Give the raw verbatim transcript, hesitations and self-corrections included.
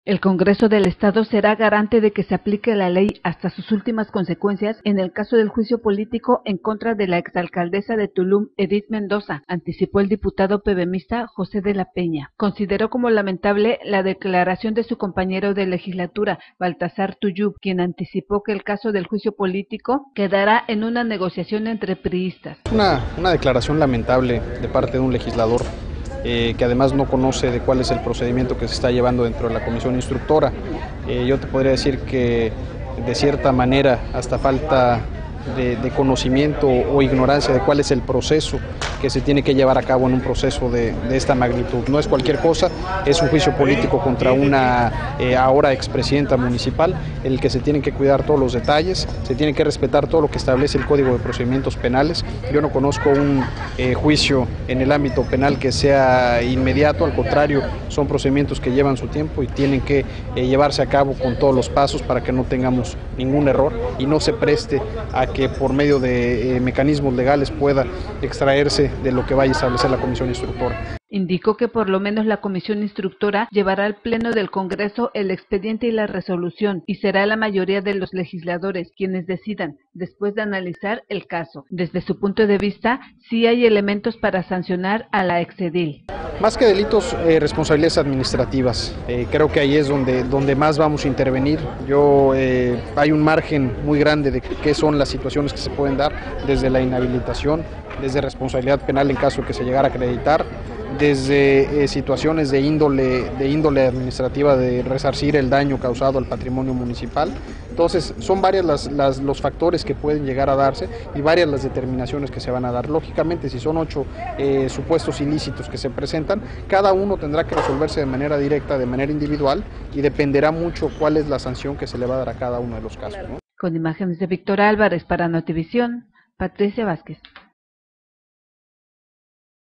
El Congreso del Estado será garante de que se aplique la ley hasta sus últimas consecuencias en el caso del juicio político en contra de la exalcaldesa de Tulum, Edith Mendoza, anticipó el diputado pebemista José de la Peña. Consideró como lamentable la declaración de su compañero de legislatura, Baltasar Tuyub, quien anticipó que el caso del juicio político quedará en una negociación entre priistas. Una, una declaración lamentable de parte de un legislador Eh, que además no conoce de cuál es el procedimiento que se está llevando dentro de la comisión instructora. Eh, yo te podría decir que de cierta manera hasta falta de, de conocimiento o ignorancia de cuál es el proceso que se tiene que llevar a cabo en un proceso de, de esta magnitud. No es cualquier cosa, es un juicio político contra una eh, ahora expresidenta municipal, en el que se tienen que cuidar todos los detalles, se tiene que respetar todo lo que establece el Código de Procedimientos Penales. Yo no conozco un eh, juicio en el ámbito penal que sea inmediato, al contrario, son procedimientos que llevan su tiempo y tienen que eh, llevarse a cabo con todos los pasos para que no tengamos ningún error y no se preste a que por medio de eh, mecanismos legales pueda extraerse de lo que vaya a establecer la comisión instructora. Indicó que por lo menos la comisión instructora llevará al Pleno del Congreso el expediente y la resolución, y será la mayoría de los legisladores quienes decidan, después de analizar el caso. Desde su punto de vista, sí hay elementos para sancionar a la exedil. Más que delitos, eh, responsabilidades administrativas. Eh, creo que ahí es donde, donde más vamos a intervenir. Yo eh, hay un margen muy grande de qué son las situaciones que se pueden dar, desde la inhabilitación, desde responsabilidad penal en caso de que se llegara a acreditar, desde eh, situaciones de índole, de índole administrativa, de resarcir el daño causado al patrimonio municipal. Entonces, son varias las, las, los factores que pueden llegar a darse y varias las determinaciones que se van a dar. Lógicamente, si son ocho eh, supuestos ilícitos que se presentan, cada uno tendrá que resolverse de manera directa, de manera individual, y dependerá mucho cuál es la sanción que se le va a dar a cada uno de los casos, ¿no? Con imágenes de Víctor Álvarez para Notivisión, Patricia Vázquez.